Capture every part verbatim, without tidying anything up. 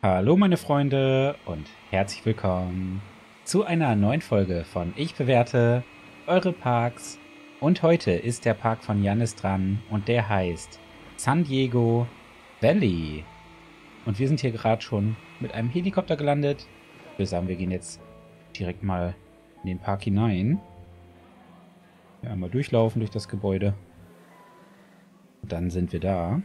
Hallo meine Freunde und herzlich willkommen zu einer neuen Folge von Ich bewerte eure Parks. Und heute ist der Park von Jannis dran und der heißt San Diego Valley. Und wir sind hier gerade schon mit einem Helikopter gelandet. Ich würde sagen, wir gehen jetzt direkt mal in den Park hinein. Ja, einmal durchlaufen durch das Gebäude. Und dann sind wir da.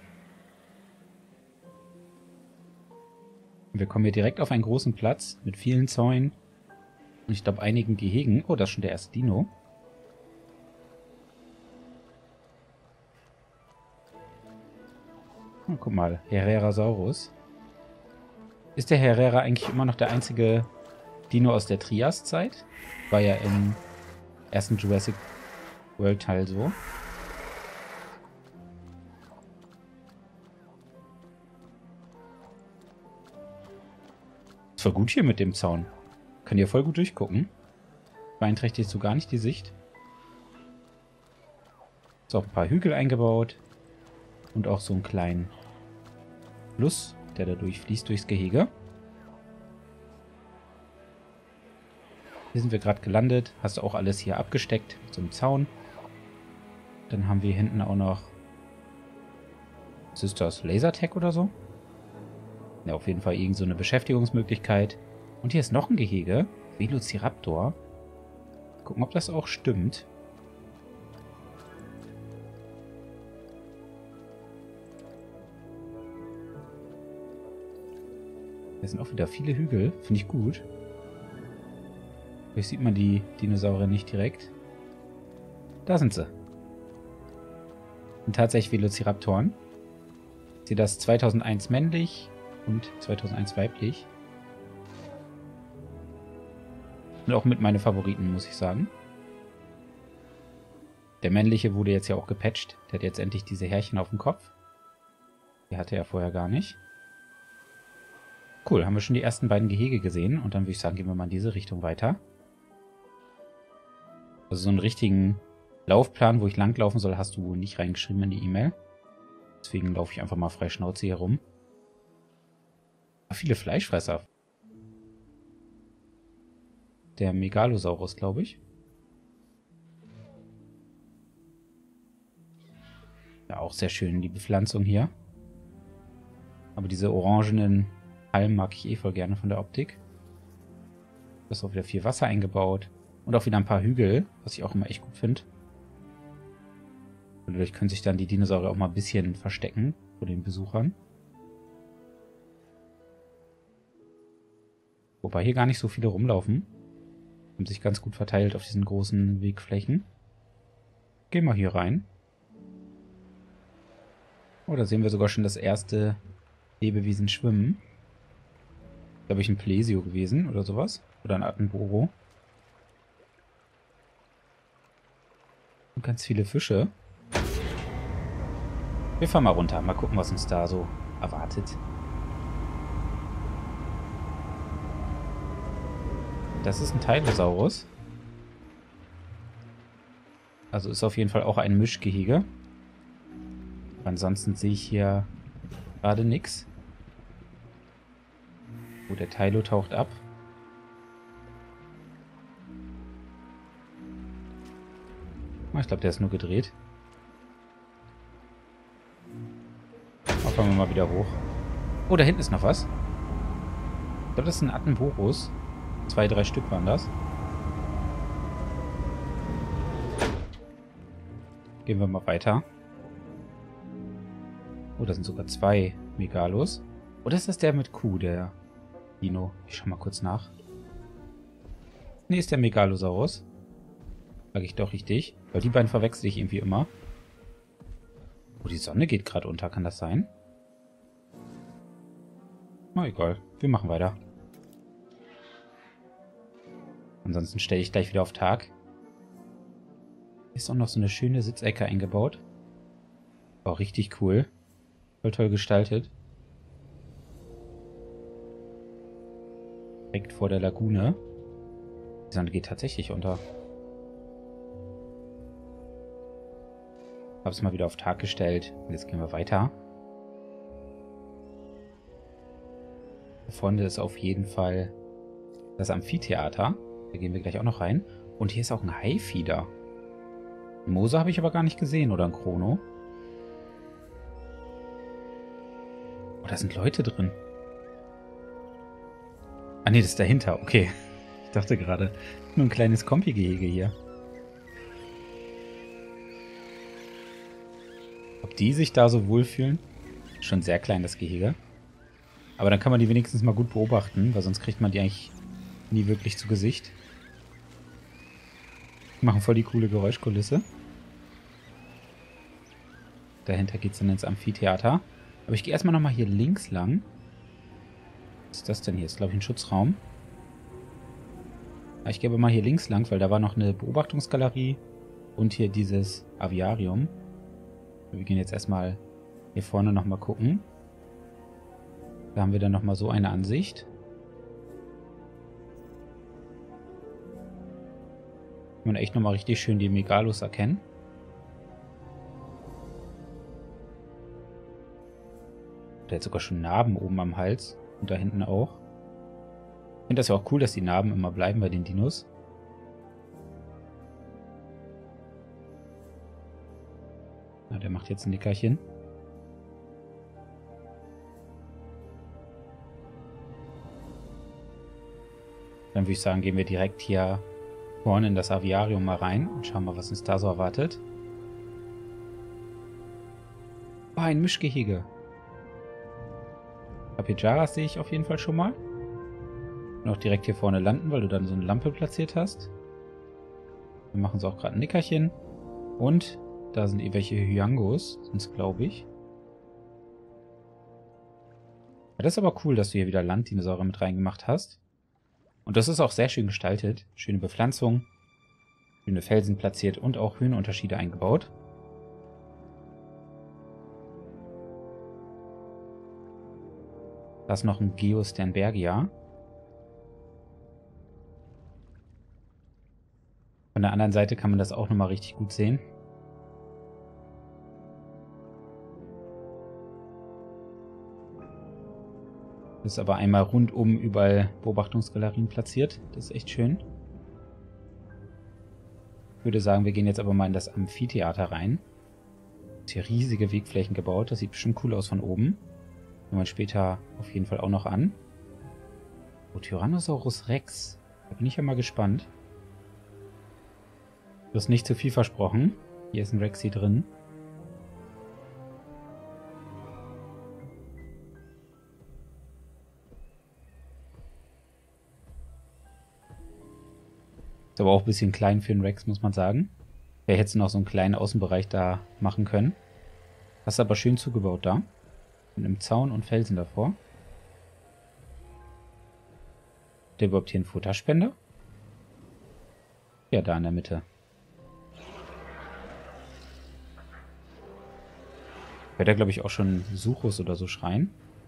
Wir kommen hier direkt auf einen großen Platz mit vielen Zäunen. Und ich glaube einigen Gehegen. Oh, das ist schon der erste Dino. Oh, guck mal, Herrerasaurus. Ist der Herrera eigentlich immer noch der einzige Dino aus der Triaszeit? War ja im ersten Jurassic World Teil so. Ist voll gut hier mit dem Zaun. Könnt ihr voll gut durchgucken. Beeinträchtigt so gar nicht die Sicht. Ist auch ein paar Hügel eingebaut. Und auch so einen kleinen Fluss, der da durchfließt durchs Gehege. Hier sind wir gerade gelandet. Hast du auch alles hier abgesteckt mit so einem Zaun. Dann haben wir hinten auch noch... Was ist das? Lasertag oder so? Ja, auf jeden Fall irgend so eine Beschäftigungsmöglichkeit. Und hier ist noch ein Gehege. Velociraptor. Gucken, ob das auch stimmt. Hier sind auch wieder viele Hügel. Finde ich gut. Vielleicht sieht man die Dinosaurier nicht direkt. Da sind sie. Sind tatsächlich Velociraptoren. Ich sehe das zweitausendeins männlich und zweitausendeins weiblich. Und auch mit meinen Favoriten, muss ich sagen. Der männliche wurde jetzt ja auch gepatcht. Der hat jetzt endlich diese Härchen auf dem Kopf. Die hatte er vorher gar nicht. Cool, haben wir schon die ersten beiden Gehege gesehen. Und dann würde ich sagen, gehen wir mal in diese Richtung weiter. Also so einen richtigen Laufplan, wo ich langlaufen soll, hast du nicht reingeschrieben in die E-Mail. Deswegen laufe ich einfach mal frei Schnauze hier rum. Viele Fleischfresser. Der Megalosaurus, glaube ich. Ja, auch sehr schön, die Bepflanzung hier. Aber diese orangenen Palmen mag ich eh voll gerne von der Optik. Da ist auch wieder viel Wasser eingebaut. Und auch wieder ein paar Hügel, was ich auch immer echt gut finde. Und dadurch können sich dann die Dinosaurier auch mal ein bisschen verstecken vor den Besuchern. Wobei hier gar nicht so viele rumlaufen. Haben sich ganz gut verteilt auf diesen großen Wegflächen. Gehen wir hier rein. Oh, da sehen wir sogar schon das erste Lebewesen schwimmen. Glaube ich ein Plesio gewesen oder sowas. Oder ein Attenboro. Und ganz viele Fische. Wir fahren mal runter. Mal gucken, was uns da so erwartet. Das ist ein Tylosaurus. Also ist auf jeden Fall auch ein Mischgehege. Ansonsten sehe ich hier gerade nichts. Oh, der Tylo taucht ab. Oh, ich glaube, der ist nur gedreht. Auch kommen wir mal wieder hoch. Oh, da hinten ist noch was. Ich glaube, das ist ein Attenborus. Zwei, drei Stück waren das. Gehen wir mal weiter. Oh, da sind sogar zwei Megalos. Oder ist das der mit Kuh, der Dino? Ich schau mal kurz nach. Ne, ist der Megalosaurus. Sag ich doch richtig. Weil die beiden verwechsel ich irgendwie immer. Oh, die Sonne geht gerade unter. Kann das sein? Na, egal. Wir machen weiter. Ansonsten stelle ich gleich wieder auf Tag. Hier ist auch noch so eine schöne Sitzecke eingebaut. Auch richtig cool. Voll toll gestaltet. Direkt vor der Lagune. Die Sonne geht tatsächlich unter. Habe es mal wieder auf Tag gestellt. Und jetzt gehen wir weiter. Da vorne ist auf jeden Fall das Amphitheater. Da gehen wir gleich auch noch rein. Und hier ist auch ein Haifieder. Einen Moser habe ich aber gar nicht gesehen, oder ein Chrono. Oh, da sind Leute drin. Ah ne, das ist dahinter. Okay. Ich dachte gerade, nur ein kleines Kompi-Gehege hier. Ob die sich da so wohlfühlen? Schon sehr klein, das Gehege. Aber dann kann man die wenigstens mal gut beobachten, weil sonst kriegt man die eigentlich nie wirklich zu Gesicht. Die machen voll die coole Geräuschkulisse. Dahinter geht es dann ins Amphitheater. Aber ich gehe erstmal nochmal hier links lang. Was ist das denn hier? Ist, glaube ich, ein Schutzraum. Ich gehe aber mal hier links lang, weil da war noch eine Beobachtungsgalerie und hier dieses Aviarium. Wir gehen jetzt erstmal hier vorne nochmal gucken. Da haben wir dann nochmal so eine Ansicht. Kann man echt nochmal richtig schön die Megalos erkennen. Der hat sogar schon Narben oben am Hals und da hinten auch. Ich finde das ja auch cool, dass die Narben immer bleiben bei den Dinos. Na, der macht jetzt ein Nickerchen. Dann würde ich sagen, gehen wir direkt hier vorne in das Aviarium mal rein und schauen mal, was uns da so erwartet. Oh, ein Mischgehege. Papijaras sehe ich auf jeden Fall schon mal. Und auch direkt hier vorne landen, weil du dann so eine Lampe platziert hast. Wir machen so auch gerade ein Nickerchen. Und da sind irgendwelche Hyangos, sind es, glaube ich. Ja, das ist aber cool, dass du hier wieder Landdinosaurier mit reingemacht hast. Und das ist auch sehr schön gestaltet. Schöne Bepflanzung, schöne Felsen platziert und auch Höhenunterschiede eingebaut. Da ist noch ein Geosternbergia. Von der anderen Seite kann man das auch nochmal richtig gut sehen. Das ist aber einmal rundum überall Beobachtungsgalerien platziert. Das ist echt schön. Ich würde sagen, wir gehen jetzt aber mal in das Amphitheater rein. Ist hier riesige Wegflächen gebaut. Das sieht bestimmt cool aus von oben. Schauen wir später auf jeden Fall auch noch an. Oh, Tyrannosaurus Rex. Da bin ich ja mal gespannt. Du hast nicht zu viel versprochen. Hier ist ein Rexy drin. Ist aber auch ein bisschen klein für einen Rex, muss man sagen. Der hätte noch so einen kleinen Außenbereich da machen können. Das ist aber schön zugebaut da. Mit einem Zaun und Felsen davor. Hat der überhaupt hier einen Futterspender? Ja, da in der Mitte. Wird da, glaube ich, auch schon Suchus oder so schreien.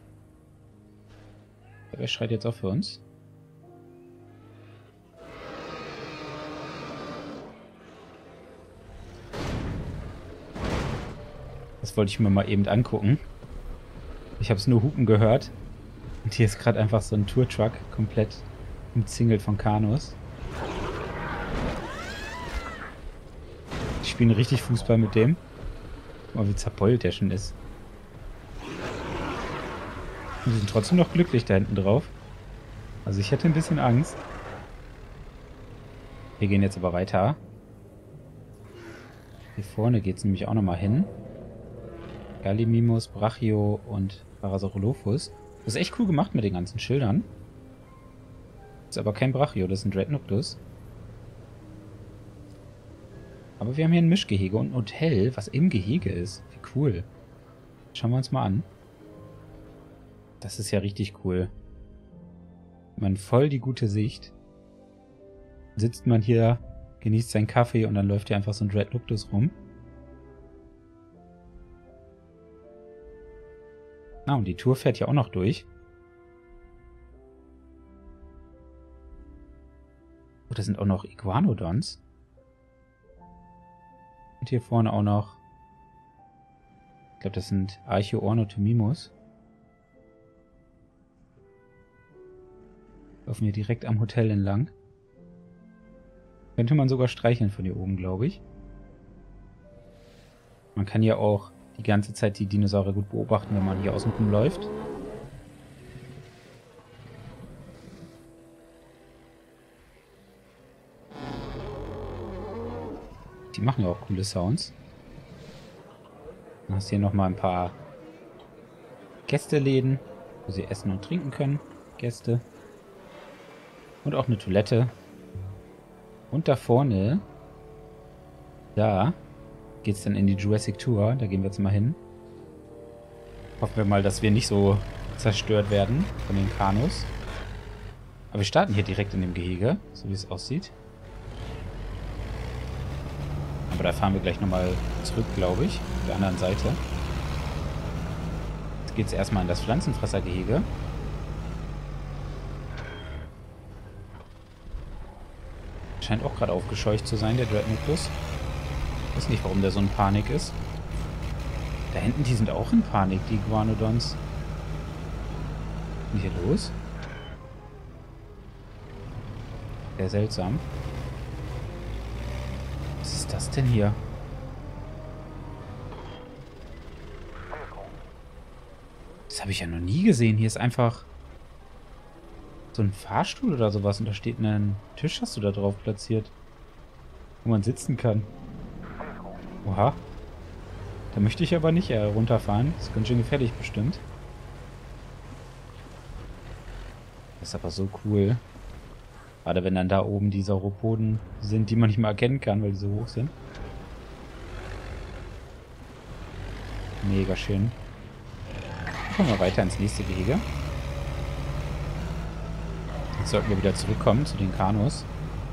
Wer schreit jetzt auch für uns? Das wollte ich mir mal eben angucken. Ich habe es nur hupen gehört. Und hier ist gerade einfach so ein Tour-Truck komplett umzingelt von Kanus. Die spielen richtig Fußball mit dem. Guck mal, wie zerbeult der schon ist. Und die sind trotzdem noch glücklich da hinten drauf. Also ich hätte ein bisschen Angst. Wir gehen jetzt aber weiter. Hier vorne geht es nämlich auch nochmal hin. Gallimimus, Brachio und Parasaurolophus. Das ist echt cool gemacht mit den ganzen Schildern. Das ist aber kein Brachio, das ist ein Dreadnouctus. Aber wir haben hier ein Mischgehege und ein Hotel, was im Gehege ist. Wie cool. Schauen wir uns mal an. Das ist ja richtig cool. Man voll die gute Sicht. Sitzt man hier, genießt seinen Kaffee und dann läuft hier einfach so ein Dreadnouctus rum. Ah, und die Tour fährt ja auch noch durch. Oh, da sind auch noch Iguanodons. Und hier vorne auch noch... Ich glaube, das sind Archaeornithomimus. Laufen wir direkt am Hotel entlang. Könnte man sogar streicheln von hier oben, glaube ich. Man kann ja auch die ganze Zeit die Dinosaurier gut beobachten, wenn man hier außen rum läuft. Die machen ja auch coole Sounds. Dann hast du hier nochmal ein paar Gästeläden, wo sie essen und trinken können. Gäste. Und auch eine Toilette. Und da vorne, da geht es dann in die Jurassic Tour. Da gehen wir jetzt mal hin. Hoffen wir mal, dass wir nicht so zerstört werden von den Kanus. Aber wir starten hier direkt in dem Gehege, so wie es aussieht. Aber da fahren wir gleich nochmal zurück, glaube ich. Auf der anderen Seite. Jetzt geht es erstmal in das Pflanzenfressergehege. Scheint auch gerade aufgescheucht zu sein, der Dreadnoughtus. Ich weiß nicht, warum der so in Panik ist. Da hinten, die sind auch in Panik, die Iguanodons. Was ist denn hier los? Sehr seltsam. Was ist das denn hier? Das habe ich ja noch nie gesehen. Hier ist einfach so ein Fahrstuhl oder sowas und da steht ein Tisch, hast du da drauf platziert, wo man sitzen kann. Oha. Da möchte ich aber nicht äh, runterfahren. Das ist ganz schön gefährlich bestimmt. Das ist aber so cool. Gerade wenn dann da oben die Sauropoden sind, die man nicht mal erkennen kann, weil die so hoch sind. Mega schön. Dann kommen wir weiter ins nächste Gehege. Jetzt sollten wir wieder zurückkommen zu den Kanus.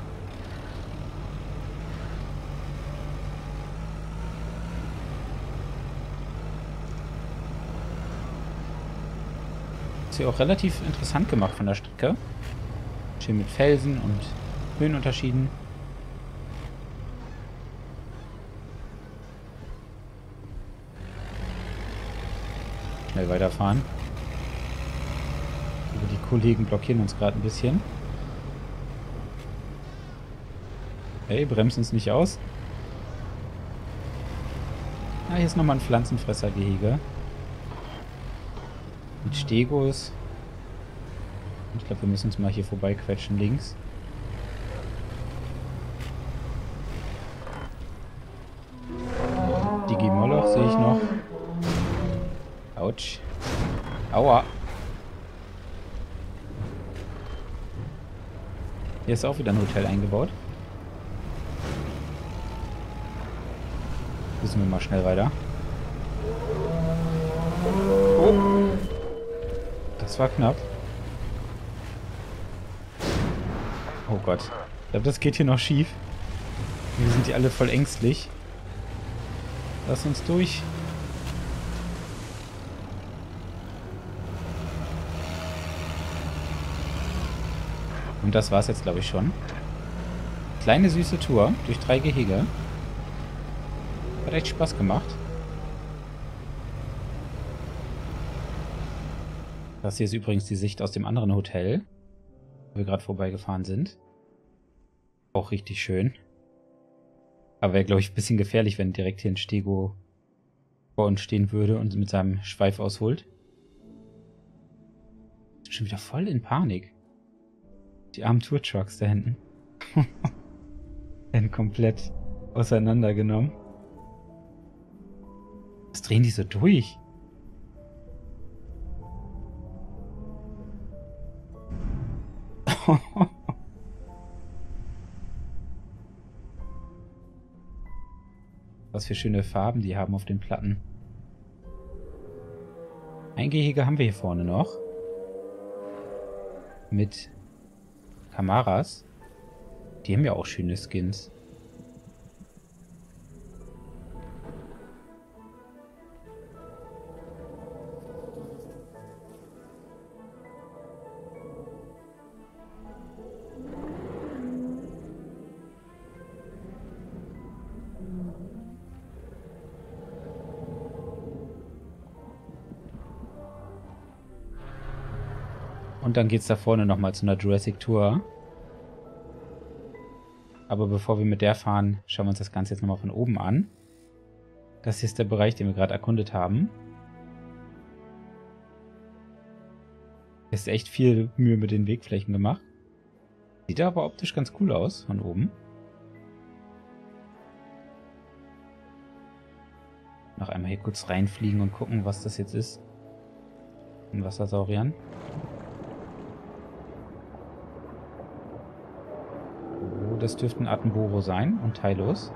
Ist hier auch relativ interessant gemacht von der Strecke. Schön mit Felsen und Höhenunterschieden. Schnell weiterfahren. Die Kollegen blockieren uns gerade ein bisschen. Hey, bremsen uns nicht aus. Ah, hier ist nochmal ein Pflanzenfressergehege. Mit Stegos. Ich glaube, wir müssen uns mal hier vorbeiquetschen links. Digimoloch sehe ich noch. Autsch. Aua. Hier ist auch wieder ein Hotel eingebaut. Müssen wir mal schnell weiter. Oh. Das war knapp. Oh Gott. Ich glaube, das geht hier noch schief. Wir sind hier alle voll ängstlich. Lass uns durch. Und das war's jetzt, glaube ich, schon. Kleine süße Tour durch drei Gehege. Hat echt Spaß gemacht. Das hier ist übrigens die Sicht aus dem anderen Hotel, wo wir gerade vorbeigefahren sind. Auch richtig schön. Aber wäre, glaube ich, ein bisschen gefährlich, wenn direkt hier ein Stego vor uns stehen würde und mit seinem Schweif ausholt. Ist schon wieder voll in Panik. Die armen Tour-Trucks da hinten. Werden komplett auseinandergenommen. Was drehen die so durch? Was für schöne Farben die haben auf den Platten. Ein Gehege haben wir hier vorne noch. Mit Kamaras. Die haben ja auch schöne Skins. Und dann geht es da vorne nochmal zu einer Jurassic Tour. Aber bevor wir mit der fahren, schauen wir uns das Ganze jetzt nochmal von oben an. Das hier ist der Bereich, den wir gerade erkundet haben. Ist echt viel Mühe mit den Wegflächen gemacht. Sieht aber optisch ganz cool aus von oben. Noch einmal hier kurz reinfliegen und gucken, was das jetzt ist. Ein Wassersauriern. Oh, das dürfte ein Attenboro sein und teillos.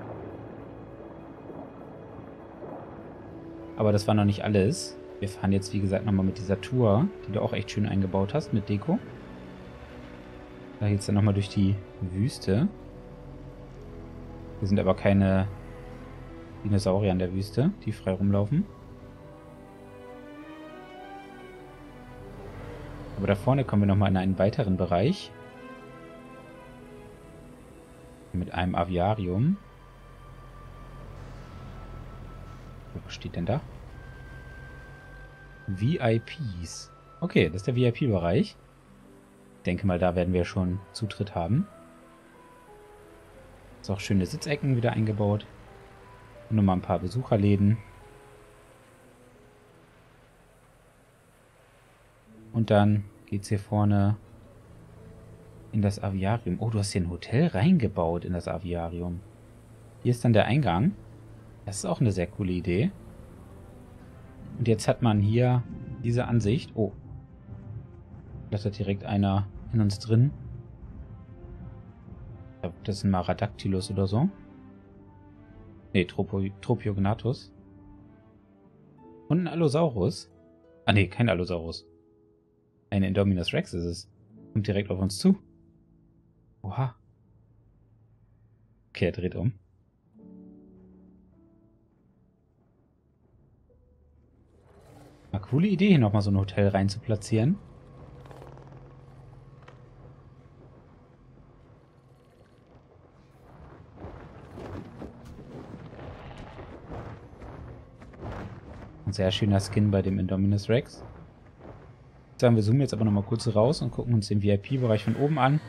Aber das war noch nicht alles. Wir fahren jetzt, wie gesagt, nochmal mit dieser Tour, die du auch echt schön eingebaut hast mit Deko. Da geht's dann nochmal durch die Wüste. Hier sind aber keine Dinosaurier in der Wüste, die frei rumlaufen. Aber da vorne kommen wir nochmal in einen weiteren Bereich. Mit einem Aviarium. Was steht denn da? V I Ps. Okay, das ist der V I P-Bereich. Ich denke mal, da werden wir schon Zutritt haben. Ist auch schöne Sitzecken wieder eingebaut. Und nochmal ein paar Besucherläden. Und dann geht's hier vorne in das Aviarium. Oh, du hast hier ein Hotel reingebaut in das Aviarium. Hier ist dann der Eingang. Das ist auch eine sehr coole Idee. Und jetzt hat man hier diese Ansicht. Oh. Blättert direkt einer in uns drin. Das ist ein Maradactylus oder so. Ne, Tropiognathus. Und ein Allosaurus. Ah ne, kein Allosaurus. Ein Indominus Rex ist es. Kommt direkt auf uns zu. Oha. Okay, er dreht um. Eine coole Idee, hier nochmal so ein Hotel rein zu platzieren. Ein sehr schöner Skin bei dem Indominus Rex. Ich würde sagen, wir zoomen jetzt aber nochmal kurz raus und gucken uns den V I P-Bereich von oben an.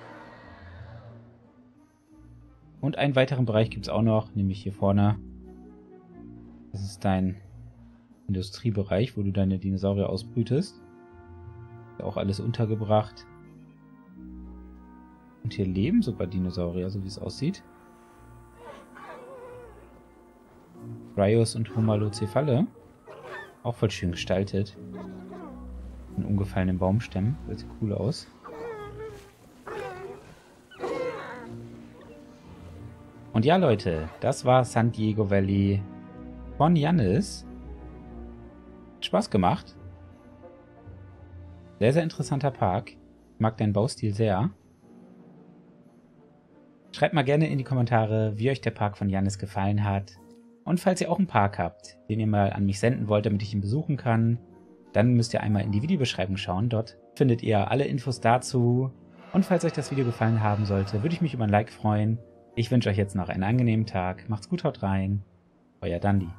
Und einen weiteren Bereich gibt es auch noch, nämlich hier vorne. Das ist dein Industriebereich, wo du deine Dinosaurier ausbrütest. Ist auch alles untergebracht. Und hier leben sogar Dinosaurier, so wie es aussieht. Bryos und Homalocephale. Auch voll schön gestaltet. In umgefallenen Baumstämmen. Das sieht cool aus. Und ja, Leute, das war San Diego Valley von Jannis. Hat Spaß gemacht. Sehr, sehr interessanter Park. Ich mag deinen Baustil sehr. Schreibt mal gerne in die Kommentare, wie euch der Park von Jannis gefallen hat. Und falls ihr auch einen Park habt, den ihr mal an mich senden wollt, damit ich ihn besuchen kann, dann müsst ihr einmal in die Videobeschreibung schauen. Dort findet ihr alle Infos dazu. Und falls euch das Video gefallen haben sollte, würde ich mich über ein Like freuen. Ich wünsche euch jetzt noch einen angenehmen Tag. Macht's gut, haut rein. Euer Dandi.